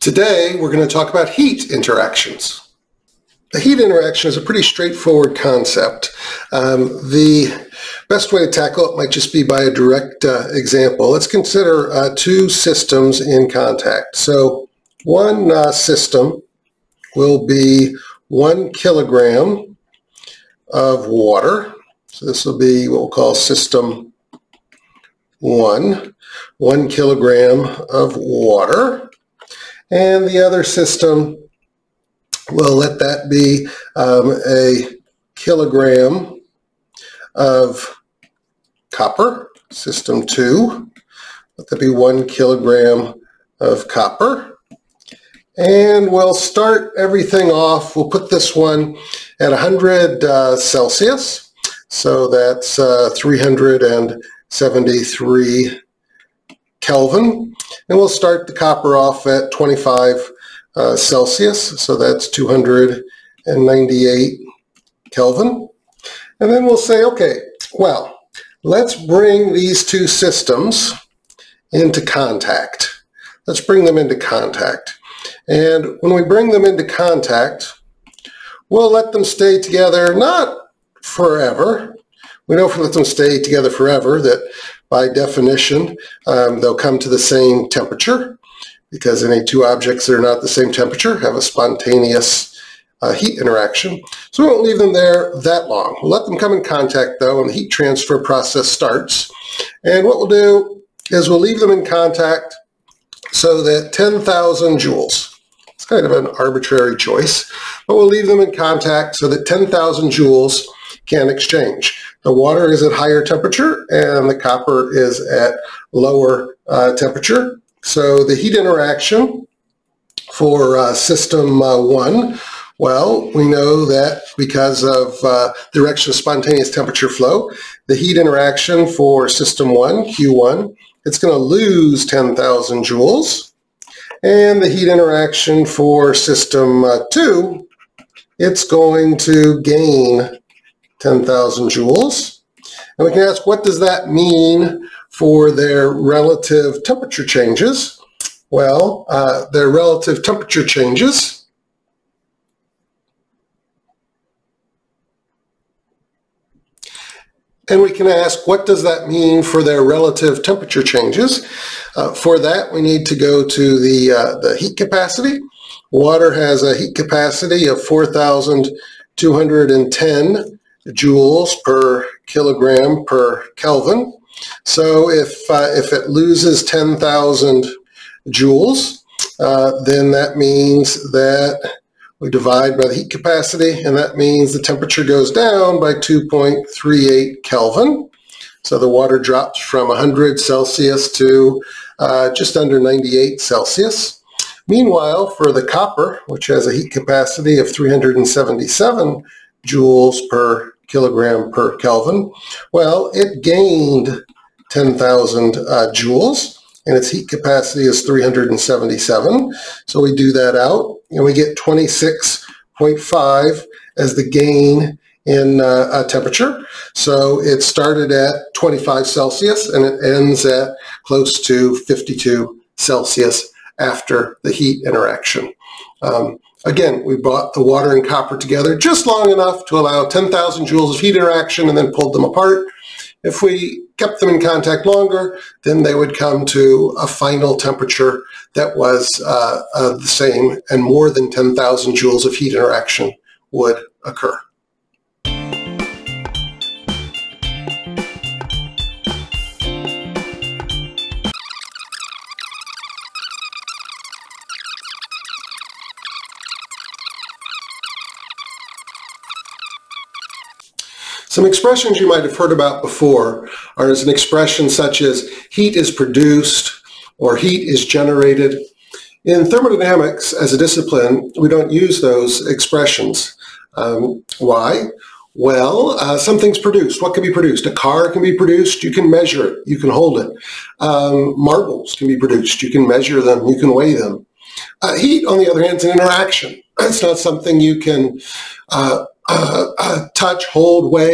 Today we're going to talk about heat interactions. A heat interaction is a pretty straightforward concept. The best way to tackle it might just be by a direct example. Let's consider two systems in contact. So one system will be 1 kilogram of water. So this will be what we'll call system 1 kilogram of water. And the other system, we'll let that be a kilogram of copper, system 2. Let that be 1 kilogram of copper. And we'll start everything off, we'll put this one at 100 Celsius. So that's 373 Kelvin. And we'll start the copper off at 25 Celsius, so that's 298 Kelvin. And then we'll say, okay, well, let's bring these two systems into contact. Let's bring them into contact. And when we bring them into contact, we'll let them stay together, not forever. We know if we let them stay together forever that by definition, they'll come to the same temperature, because any two objects that are not the same temperature have a spontaneous heat interaction. So we won't leave them there that long. We'll let them come in contact though, and the heat transfer process starts. And what we'll do is we'll leave them in contact so that 10,000 joules, it's kind of an arbitrary choice, but we'll leave them in contact so that 10,000 joules can exchange. The water is at higher temperature and the copper is at lower temperature. So the heat interaction for system 1, well, we know that because of the direction of spontaneous temperature flow, the heat interaction for system 1, Q1, it's going to lose 10,000 joules. And the heat interaction for system 2, it's going to gain 10,000 joules. And we can ask, what does that mean for their relative temperature changes? Well, their relative temperature changes and we can ask, what does that mean for their relative temperature changes? For that, we need to go to the heat capacity. Water has a heat capacity of 4,210 joules per kilogram per Kelvin. So if it loses 10,000 joules, then that means that we divide by the heat capacity, and that means the temperature goes down by 2.38 Kelvin. So the water drops from 100 Celsius to just under 98 Celsius. Meanwhile, for the copper, which has a heat capacity of 377 joules per kilogram per Kelvin, well, it gained 10,000 joules, and its heat capacity is 377. So we do that out, and we get 26.5 as the gain in temperature. So it started at 25 Celsius, and it ends at close to 52 Celsius after the heat interaction. Again, we brought the water and copper together just long enough to allow 10,000 joules of heat interaction and then pulled them apart. If we kept them in contact longer, then they would come to a final temperature that was the same, and more than 10,000 joules of heat interaction would occur. Some expressions you might have heard about before are as an expression such as heat is produced or heat is generated. In thermodynamics as a discipline, we don't use those expressions. Why? Well, something's produced. What can be produced? A car can be produced. You can measure it. You can hold it. Marbles can be produced. You can measure them. You can weigh them. Heat, on the other hand, is an interaction. It's not something you can touch, hold, weigh.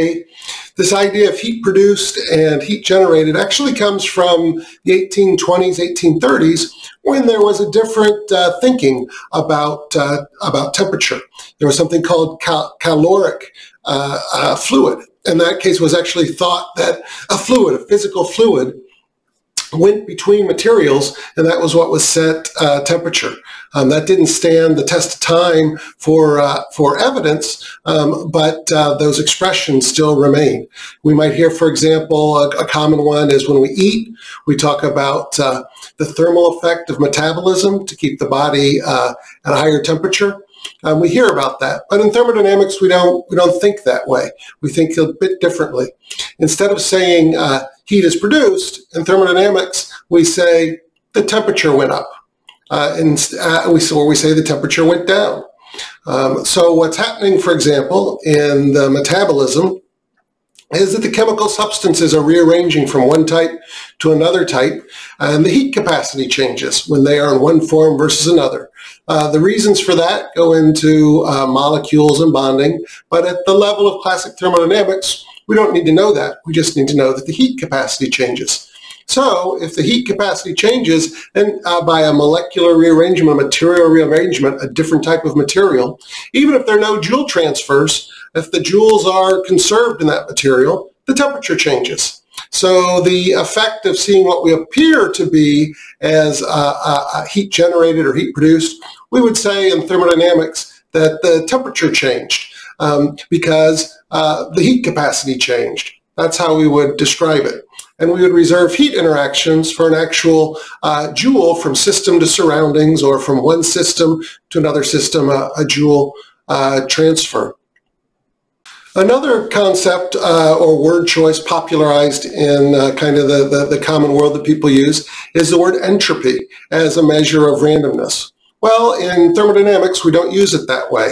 This idea of heat produced and heat generated actually comes from the 1820s, 1830s, when there was a different thinking about temperature. There was something called caloric fluid. In that case, it was actually thought that a fluid, a physical fluid, went between materials, and that was what was set temperature. That didn't stand the test of time for evidence, but those expressions still remain. We might hear, for example, a common one is when we eat, we talk about the thermal effect of metabolism to keep the body at a higher temperature. We hear about that, but in thermodynamics we don't think that way. We think a bit differently. Instead of saying heat is produced, in thermodynamics we say the temperature went up, or we say the temperature went down. So what's happening, for example, in the metabolism is that the chemical substances are rearranging from one type to another type, and the heat capacity changes when they are in one form versus another. The reasons for that go into molecules and bonding, but at the level of classic thermodynamics, we don't need to know that. We just need to know that the heat capacity changes. So if the heat capacity changes, then by a molecular rearrangement, a material rearrangement, a different type of material, even if there are no joule transfers, if the joules are conserved in that material, the temperature changes. So the effect of seeing what we appear to be as heat generated or heat produced, we would say in thermodynamics that the temperature changed because the heat capacity changed. That's how we would describe it. And we would reserve heat interactions for an actual joule from system to surroundings, or from one system to another system, a joule transfer. Another concept or word choice popularized in kind of the common world that people use is the word entropy as a measure of randomness. Well, in thermodynamics, we don't use it that way.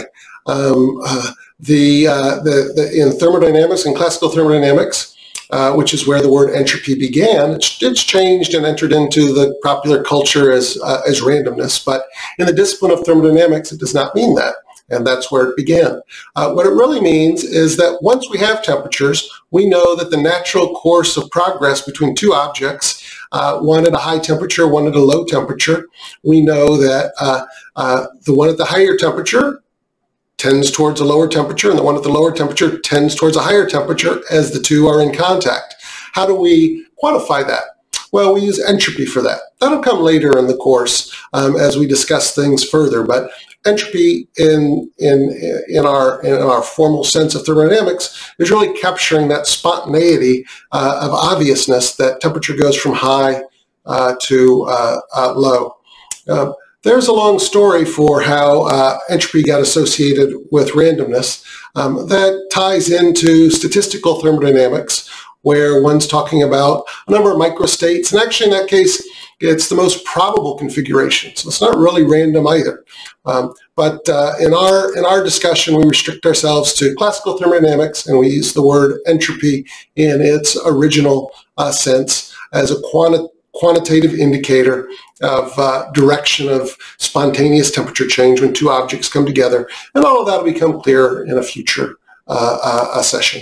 In thermodynamics, in classical thermodynamics, which is where the word entropy began, it's changed and entered into the popular culture as randomness. But in the discipline of thermodynamics, it does not mean that. And that's where it began. What it really means is that once we have temperatures, we know that the natural course of progress between two objects, one at a high temperature, one at a low temperature, we know that the one at the higher temperature tends towards a lower temperature, and the one at the lower temperature tends towards a higher temperature as the two are in contact. How do we quantify that? Well, we use entropy for that. That'll come later in the course as we discuss things further, but entropy in our formal sense of thermodynamics is really capturing that spontaneity of obviousness that temperature goes from high to low. There's a long story for how entropy got associated with randomness that ties into statistical thermodynamics, where one's talking about a number of microstates, and actually in that case, it's the most probable configuration, so it's not really random either. But in our discussion, we restrict ourselves to classical thermodynamics, and we use the word entropy in its original sense as a quantitative indicator of direction of spontaneous temperature change when two objects come together, and all of that will become clear in a future session.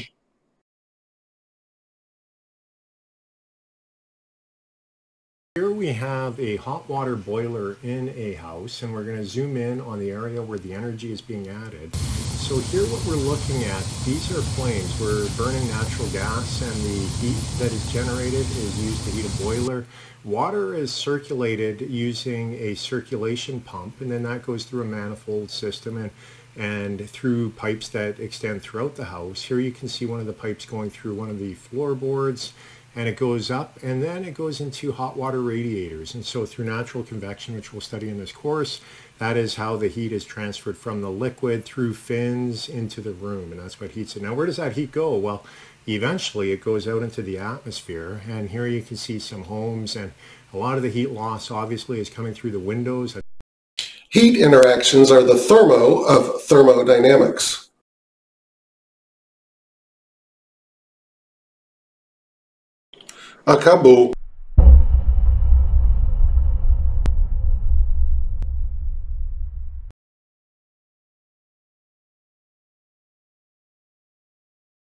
Here we have a hot water boiler in a house, and we're going to zoom in on the area where the energy is being added. So here what we're looking at, these are flames. We're burning natural gas, and the heat that is generated is used to heat a boiler. Water is circulated using a circulation pump, and then that goes through a manifold system and through pipes that extend throughout the house. Here you can see one of the pipes going through one of the floorboards, and it goes up, and then it goes into hot water radiators. And so through natural convection, which we'll study in this course, that is how the heat is transferred from the liquid through fins into the room, and that's what heats it. Now, where does that heat go? Well, eventually it goes out into the atmosphere, and here you can see some homes, and a lot of the heat loss obviously is coming through the windows. Heat interactions are the thermo of thermodynamics. Acabou.